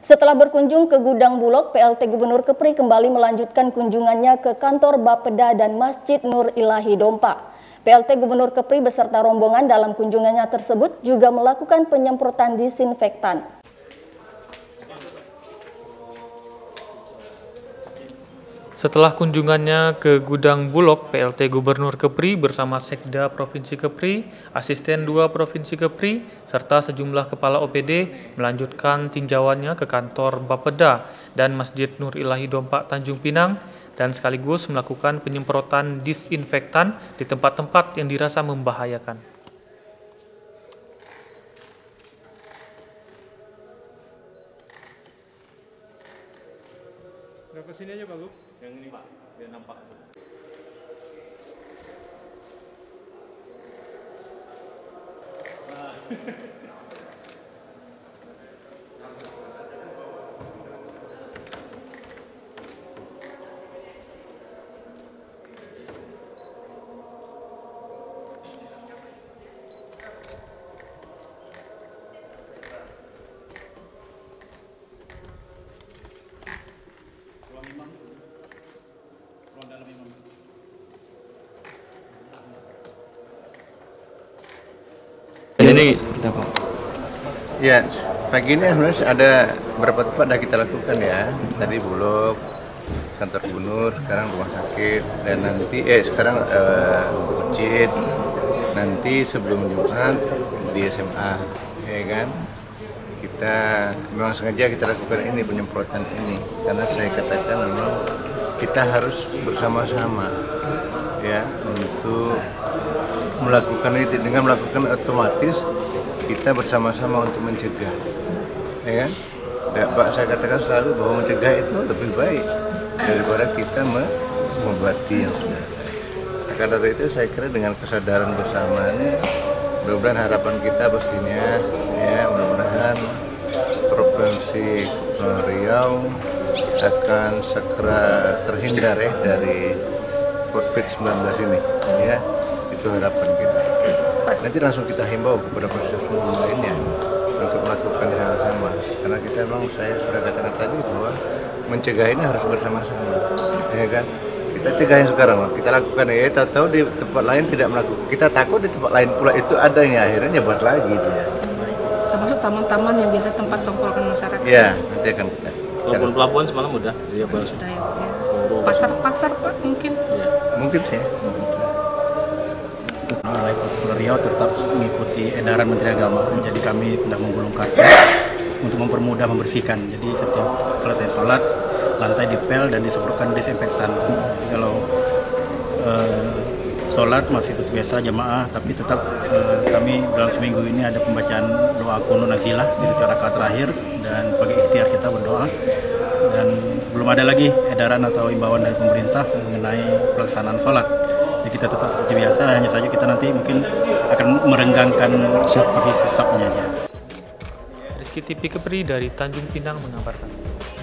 Setelah berkunjung ke Gudang Bulog, PLT Gubernur Kepri kembali melanjutkan kunjungannya ke kantor Bapeda dan Masjid Nur Ilahi Dompa. PLT Gubernur Kepri beserta rombongan dalam kunjungannya tersebut juga melakukan penyemprotan disinfektan. Setelah kunjungannya ke Gudang Bulog, PLT Gubernur Kepri bersama Sekda Provinsi Kepri, Asisten 2 Provinsi Kepri, serta sejumlah kepala OPD melanjutkan tinjauannya ke kantor Bapeda dan Masjid Nur Ilahi Dompa Tanjung Pinang dan sekaligus melakukan penyemprotan disinfektan di tempat-tempat yang dirasa membahayakan. Berapa sini aja Pak Gub? Yang ini Pak, biar nampak. Ini seperti apa? Ya, pagi ini sebenarnya ada beberapa tempat yang kita lakukan ya. Tadi Bulog, kantor gubernur, sekarang rumah sakit, dan nanti sekarang masjid. Nanti sebelum Jumat di SMA, ya kan? Kita memang sengaja kita lakukan ini penyemprotan ini karena saya katakan memang kita harus bersama-sama ya untuk melakukan itu. Dengan melakukan otomatis kita bersama-sama untuk mencegah, ya kan? Pak, saya katakan selalu bahwa mencegah itu lebih baik daripada kita mengobati yang sudah ada. Karena dari itu saya kira dengan kesadaran bersamanya, mudah-mudahan harapan kita pastinya ya mudah-mudahan Provinsi Riau akan segera terhindar ya dari COVID-19 ini ya. Itu harapan kita. Nanti langsung kita himbau kepada proses umum lainnya untuk melakukan hal yang sama. Karena kita memang saya sudah katakan tadi bahwa mencegah ini harus bersama-sama, ya kan? Kita cegah yang sekarang, kita lakukan ya. Tahu-tahu di tempat lain tidak melakukan. Kita takut di tempat lain pula itu adanya, akhirnya nyebar lagi dia. Termasuk taman-taman yang biasa tempat tongkrongan masyarakat. Ya, nanti akan kita. Pelabuhan semalam udah. Iya, Sudah ya. Pasar-pasar Pak mungkin. Ya. Mungkin sih. Mulai Provinsi Riau tetap mengikuti edaran Menteri Agama, jadi kami sedang menggulung karpet untuk mempermudah membersihkan. Jadi setiap selesai sholat, lantai dipel dan disemprotkan disinfektan. Jadi kalau sholat masih seperti biasa jamaah, tapi tetap kami dalam seminggu ini ada pembacaan doa qunut nazilah di setiap rakaat terakhir dan sebagai ikhtiar kita berdoa. Dan belum ada lagi edaran atau imbauan dari pemerintah mengenai pelaksanaan sholat. Jadi kita tetap seperti biasa, hanya saja kita nanti mungkin akan merenggangkan posisi sapnya aja. Rizky TV Kepri dari Tanjung Pinang mengabarkan.